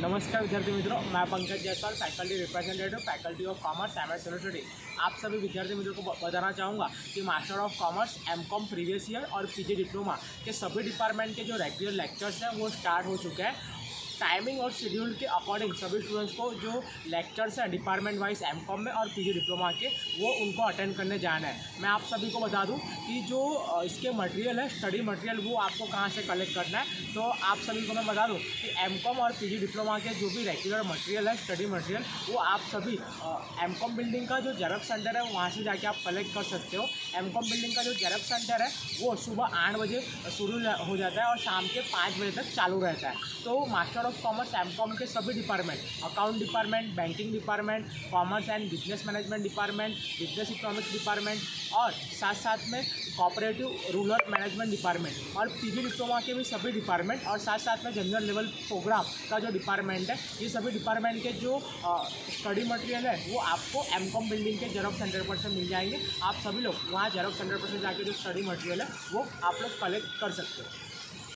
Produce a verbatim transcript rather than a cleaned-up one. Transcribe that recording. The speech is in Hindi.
नमस्कार विद्यार्थी मित्रों, मैं Pankaj Jaiswal, faculty representative faculty of commerce M S university. आप सभी विद्यार्थी मित्रों को बताना चाहूँगा कि master of commerce, M com previous year और पीजी डिप्लोमा के सभी डिपार्टमेंट के जो रेगुलर लेक्चर्स हैं वो स्टार्ट हो चुके हैं। टाइमिंग और शेड्यूल के अकॉर्डिंग सभी स्टूडेंट्स को जो लेक्चर्स हैं डिपार्टमेंट वाइज एम कॉम में और पीजी डिप्लोमा के, वो उनको अटेंड करने जाना है। मैं आप सभी को बता दूं कि जो इसके मटेरियल है, स्टडी मटेरियल, वो आपको कहां से कलेक्ट करना है। तो आप सभी को मैं बता दूं कि एम कॉम और पीजी डिप्लोमा के जो भी रेगुलर मटेरियल है, स्टडी मटेरियल, वो आप सभी एम कॉम बिल्डिंग का जो जेरॉक्स सेंटर है वहाँ से जाके आप कलेक्ट कर सकते हो। एम कॉम बिल्डिंग का जो जेरॉक्स सेंटर है वो सुबह आठ बजे शुरू हो जाता है और शाम के पाँच बजे तक चालू रहता है। तो master of commerce, M com के सभी department, account department, banking department, commerce and business management department, business economics department और साथ साथ में कोऑपरेटिव रूरल मैनेजमेंट डिपार्टमेंट और पीजी डिप्लोमा के भी सभी डिपार्टमेंट और साथ साथ में जनरल लेवल प्रोग्राम का जो डिपार्टमेंट है, ये सभी डिपार्टमेंट के जो स्टडी मटेरियल है वो आपको एम कॉम बिल्डिंग के जेरॉक्स सेंटर पर से मिल जाएंगे। आप सभी लोग वहाँ जेरॉक्स सेंटर पर से जाके जो स्टडी मटेरियल है वो आप लोग कलेक्ट कर सकते हो।